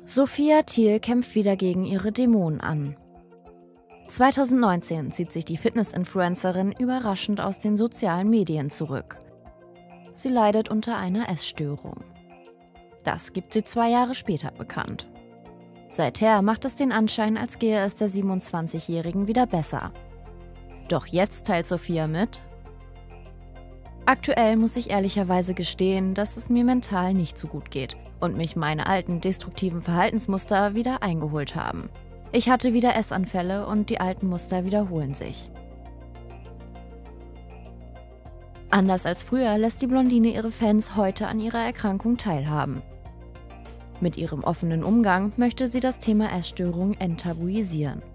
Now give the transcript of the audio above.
Sophia Thiel kämpft wieder gegen ihre Dämonen an. 2019 zieht sich die Fitness-Influencerin überraschend aus den sozialen Medien zurück. Sie leidet unter einer Essstörung. Das gibt sie 2 Jahre später bekannt. Seither macht es den Anschein, als gehe es der 27-Jährigen wieder besser. Doch jetzt teilt Sophia mit: Aktuell muss ich ehrlicherweise gestehen, dass es mir mental nicht so gut geht und mich meine alten destruktiven Verhaltensmuster wieder eingeholt haben. Ich hatte wieder Essanfälle und die alten Muster wiederholen sich. Anders als früher lässt die Blondine ihre Fans heute an ihrer Erkrankung teilhaben. Mit ihrem offenen Umgang möchte sie das Thema Essstörung enttabuisieren.